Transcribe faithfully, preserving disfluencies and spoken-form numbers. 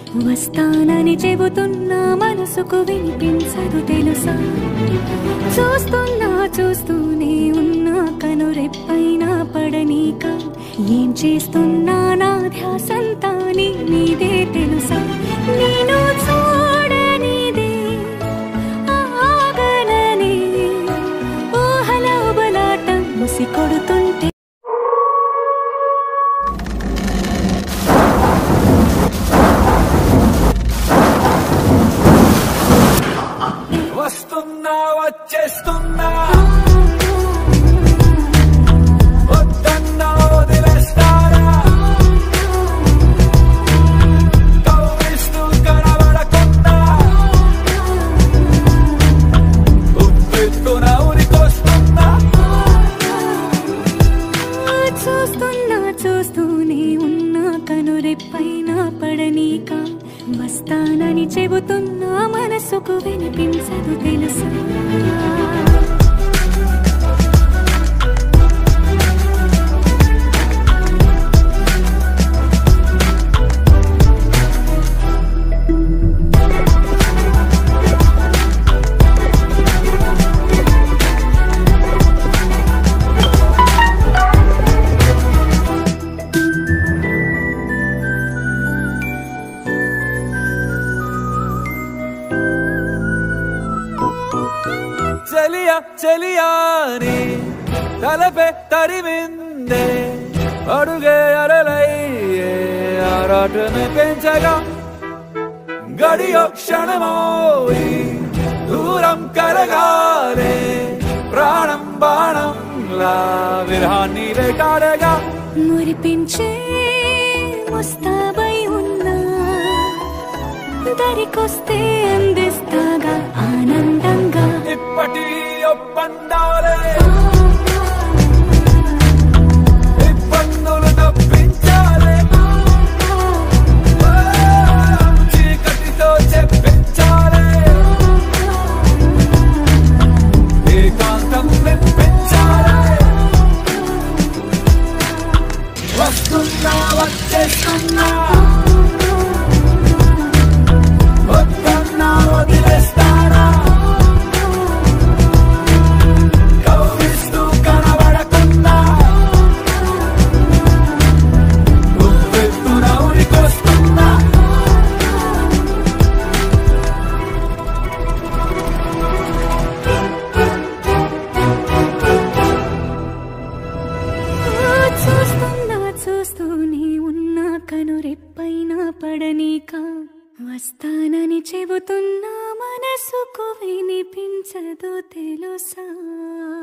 వస్తానని చెబుతున్నా మనసుకు వినిపించదు తెలుసా. చూస్తున్నా చూస్తూనే ఉన్నా కనురెప్పైన పడనీక. ఏం చేస్తున్నా నా ధ్యాసంతా నీ మీదే తెలుసా. నేను చూడనిదే ఆగననే ఊహల బలాటం ముసి కొడుతుంటే వస్తున్నా వచ్చేస్తున్నా వద్దన్నా వదిలేస్తారా కవ్విస్తూ కనబడకుండా ఉప్పెత్తున ఉరికొస్తున్నా. చూస్తున్నా చూస్తూనే ఉన్నా కనురెప్పైన పడనీక. వస్తానని చెబుతున్నా మనసుకు వినిపించదు తెలుసా. చెలియా చెలియాని తలపే తరిమిందే అడుగే అరలయ్యే ఆరాటమే పెంచగా. గడియో క్షణమోయి దూరం కరగాలే ప్రాణం బాణంలా విరహాన్ని వేటాడగా. మురిపించే ముస్తాబై ఉన్నా దరికొస్తే అందిస్తాగా ఆనందంగా. ఇప్పటి ఒప్పందాలే ఇబ్బందులు తప్పించాలే చీకటితో చెప్పించాలే ఏకాంతం మెప్పించాలే. వస్తున్నా వచ్చేస్తున్నా వద్దన్నా వదిలేస్తారా కవ్విస్తూ కనబడకుండా ఉప్పెత్తున ఉరికొస్తున్నా. చూస్తున్నా చూస్తూనే ఉన్నా కనురెప్పైన పడనీక. వస్తానని చెబుతున్నా మనసుకు వినిపించదు తెలుసా.